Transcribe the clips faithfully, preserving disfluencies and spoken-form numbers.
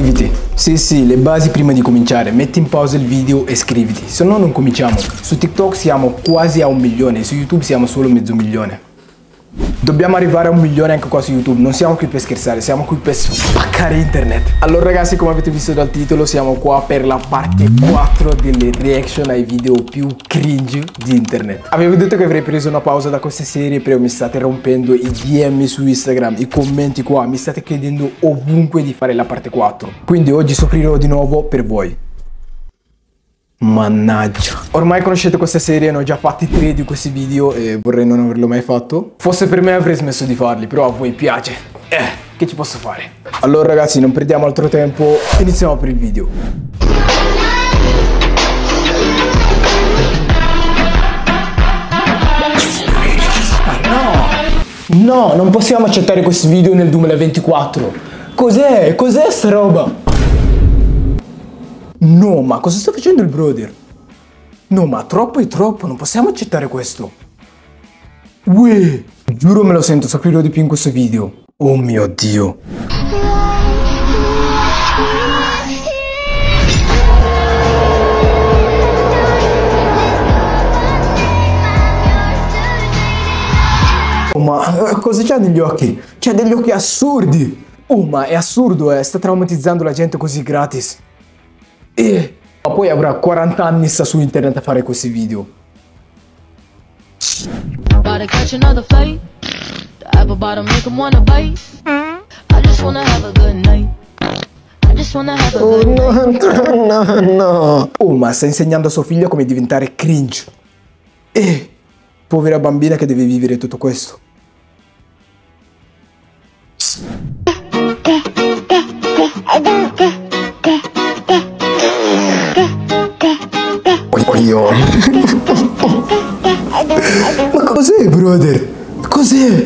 Iscriviti. Sì sì, le basi prima di cominciare. Metti in pausa il video e iscriviti, se no non cominciamo. Su TikTok siamo quasi a un milione, su YouTube siamo solo mezzo milione. Dobbiamo arrivare a un milione anche qua su YouTube. Non siamo qui per scherzare, siamo qui per spaccare internet. Allora ragazzi, come avete visto dal titolo, siamo qua per la parte quattro delle reaction ai video più cringe di internet. Avevo detto che avrei preso una pausa da queste serie, però mi state rompendo i D M su Instagram, i commenti qua, mi state chiedendo ovunque di fare la parte quattro. Quindi oggi soffrirò di nuovo per voi. Mannaggia. Ormai conoscete questa serie, ne ho già fatti tre di questi video e vorrei non averlo mai fatto. Fosse per me avrei smesso di farli, però a voi piace. Eh, che ci posso fare? Allora ragazzi, non perdiamo altro tempo, iniziamo per il video. Ah, no! No, non possiamo accettare questi video nel duemilaventiquattro. Cos'è? Cos'è sta roba? No, ma cosa sta facendo il brother? No, ma troppo è troppo, non possiamo accettare questo. Uè, giuro me lo sento, soffrirò di più in questo video. Oh mio Dio. Oh, ma cosa c'ha negli occhi? C'ha degli occhi assurdi. Oh, ma è assurdo, eh, sta traumatizzando la gente così gratis. E ma poi avrà quaranta anni, sta su internet a fare questi video. Oh no, no, no. Oh, ma sta insegnando a sua figlia come diventare cringe. E povera bambina che deve vivere tutto questo. Io. Ma cos'è, brother? Cos'è?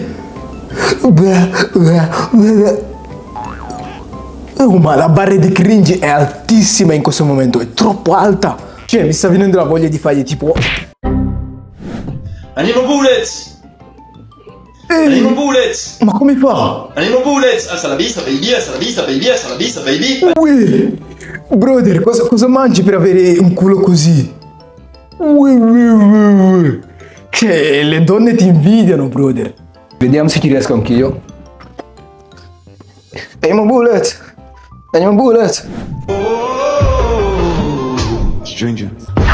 Oh, ma la barra di cringe è altissima in questo momento, è troppo alta. Cioè, mi sta venendo la voglia di fargli tipo Andiamo bullets! Ehi. Andiamo bullets! Ma come fa? Andiamo bullets! Alza la vista, baby, alza la vista, baby, alza la vista, baby! Uè. Brother, cosa, cosa mangi per avere un culo così? Che le donne ti invidiano, brother. Vediamo se ci riesco anch'io. Andiamo bullet. Andiamo bullet. Stranger.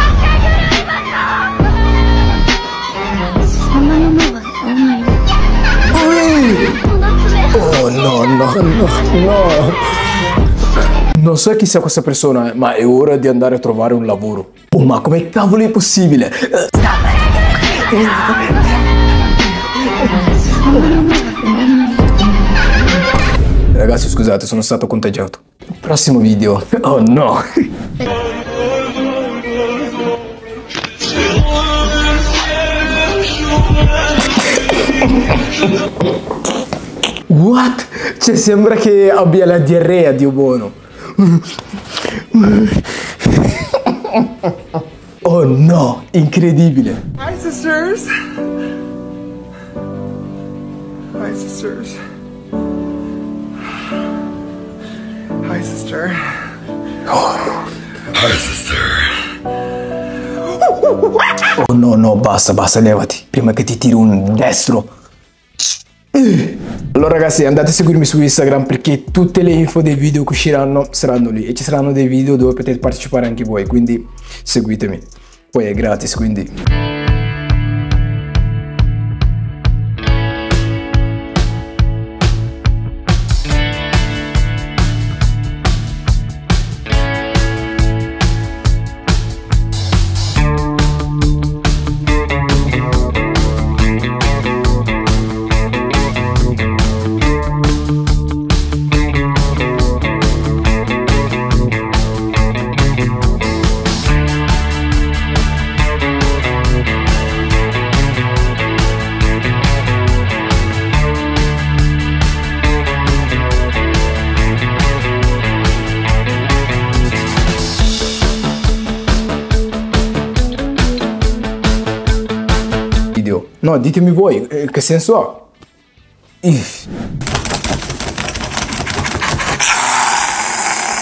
Oh no, no, no, no. Non so chi sia questa persona, ma è ora di andare a trovare un lavoro. Oh, ma come cavolo è possibile? Ragazzi, scusate, sono stato contagiato. Prossimo video. Oh no. What? Cioè, sembra che abbia la diarrea, Dio buono. Oh no, incredibile. Hi sisters. Hi sisters. Hi sister. Oh. Hi sister. Oh no, no, basta, basta, levati. Prima che ti tiri un destro. Allora ragazzi, andate a seguirmi su Instagram perché tutte le info dei video che usciranno saranno lì. E ci saranno dei video dove potete partecipare anche voi, quindi seguitemi. Poi è gratis, quindi... No, ditemi voi, eh, che senso ha? Ih.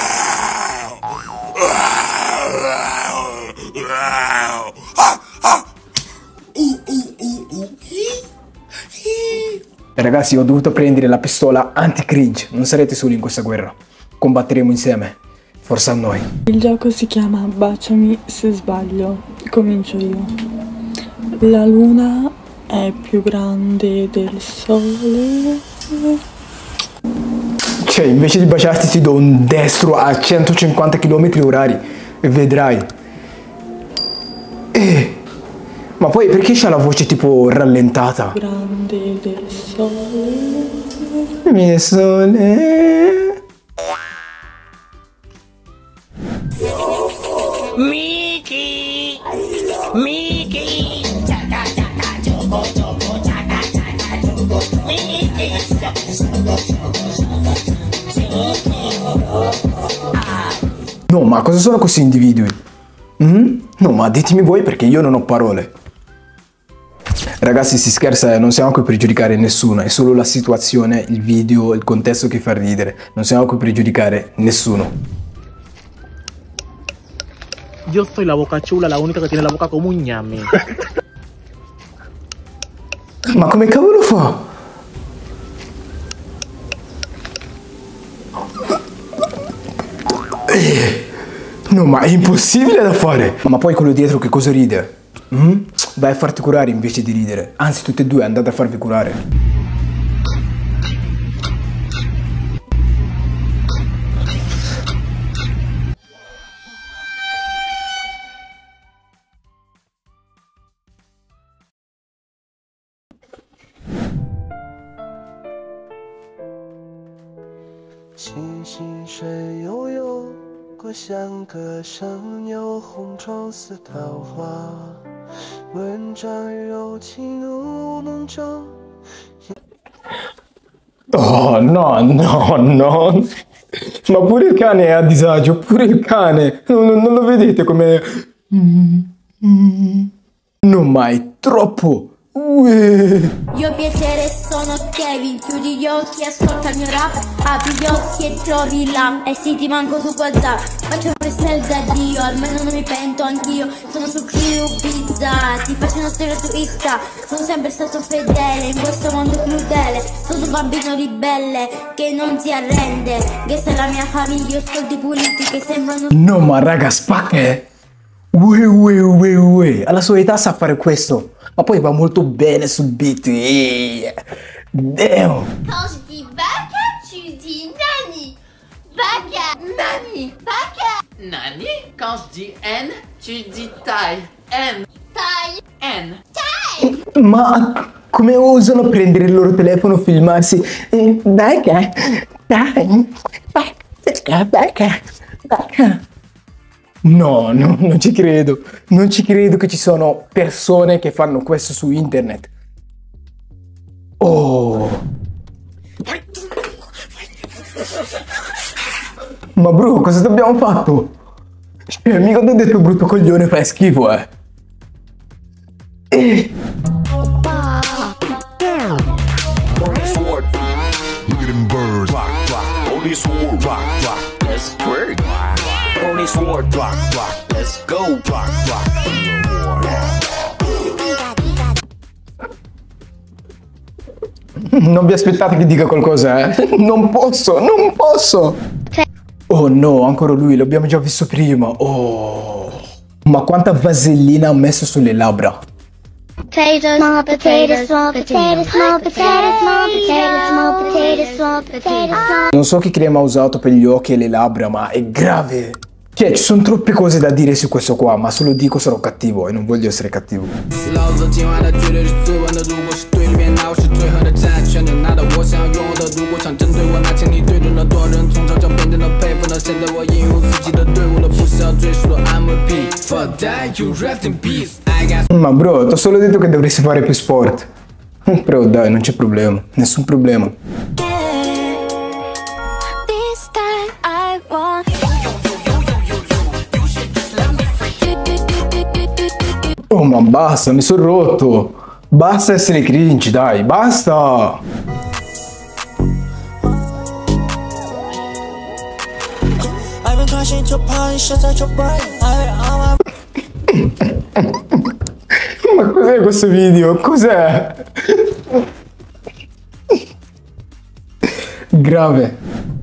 Ragazzi, ho dovuto prendere la pistola anti-cringe. Non sarete soli in questa guerra. Combatteremo insieme. Forza a noi. Il gioco si chiama Baciami se sbaglio. Comincio io. La luna è più grande del sole. Cioè, invece di baciarti ti do un destro a centocinquanta chilometri orari. E vedrai. Eh. Ma poi perché c'ha la voce tipo rallentata? Grande del sole. Mie sole. Miki, Miki, No, ma cosa sono questi individui? Mm? No, ma ditemi voi perché io non ho parole. Ragazzi, si scherza, non siamo qui per giudicare nessuno, è solo la situazione, il video, il contesto che fa ridere. Non siamo qui per giudicare nessuno. Yo soy la boca chula, la única que tiene la boca como un ñame. Ma come cavolo fa? Eh, no, ma è impossibile da fare. Ma poi quello dietro che cosa ride? Mm? Vai a farti curare invece di ridere. Anzi, tutte e due andate a farvi curare. Oh no, no, no. Ma pure il cane è a disagio, pure il cane. Non, non, non lo vedete come... No, ma è troppo. Uè. Io piacere sono Kevin, chiudi gli occhi, ascolta il mio rap, apri gli occhi e trovi là, e sì ti manco su WhatsApp, faccio un freestyle da Dio, almeno non mi pento anch'io, sono su crew pizza, ti faccio una storia su Insta, sono sempre stato fedele in questo mondo crudele, sono un bambino ribelle che non si arrende, questa è la mia famiglia, ho soldi puliti che sembrano... No, ma raga, spacca, eh. Ue, ue, ue, ue. Alla sua età sa fare questo. Ma poi va molto bene sul beat. Yeah. Damn. Quand je dis baka, tu dis nani. Baka, nani. Baka, Nani, quand je dis N, tu dis taille. N, taille, N. taille. Ma come osano prendere il loro telefono e filmarsi? Baka, dai, baka, baka, baka. No, no, non ci credo. Non ci credo che ci sono persone che fanno questo su internet. Oh. Ma bro, cosa ti abbiamo fatto? Cioè, mica ti ho detto brutto coglione, fai schifo, eh. Eh. Look at them birds. Block, block. Only sword. Block, block. Let's work. Only sword. Block, block. Let's go. Block, block. Non vi aspettate che dica qualcosa, eh? Non posso, non posso! Oh no, ancora lui, l'abbiamo già visto prima. Oh. Ma quanta vasellina ha messo sulle labbra? Potato, small potato, small potato, small potato, small potato, small potato, small potato. Non so che crema ha usato per gli occhi e le labbra, ma è grave. Cioè, ci sono troppe cose da dire su questo qua, ma se lo dico sarò cattivo e non voglio essere cattivo. Ma bro, ti ho solo detto che dovresti fare più sport. Però dai, non c'è problema, nessun problema. Oh, ma basta, mi sono rotto. Basta essere cringe, dai, basta. Ma cos'è questo video? Cos'è? grave.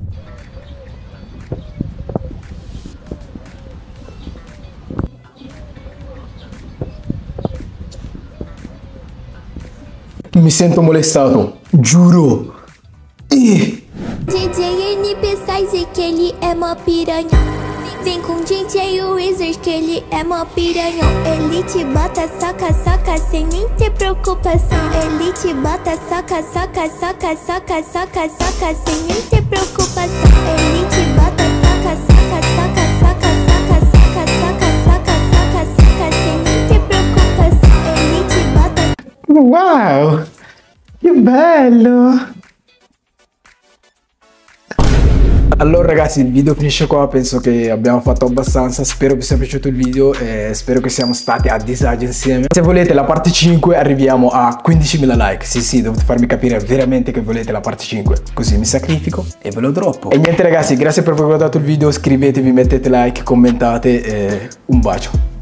Mi sento molestato, giuro. Eh. D J N P Size, que ele é mó piranha. Vem com D J Wizard, que ele é mó piranhão. Ele te bota, saca, saca, sem nem ter preocupação. Ele te bota, saca, saca, saca, saca, saca, saca, sem nem ter preocupação. Ele te bota, saca, saca, saca, saca, saca, saca, saca, saca, saca, saca, sem nem ter preocupação. Ele te bota. Wow, che bello. Allora ragazzi, il video finisce qua, penso che abbiamo fatto abbastanza, spero vi sia piaciuto il video e spero che siamo stati a disagio insieme. Se volete la parte cinque arriviamo a quindicimila like, sì sì, dovete farmi capire veramente che volete la parte cinque, così mi sacrifico e ve lo droppo. E niente ragazzi, grazie per aver guardato il video, iscrivetevi, mettete like, commentate e un bacio.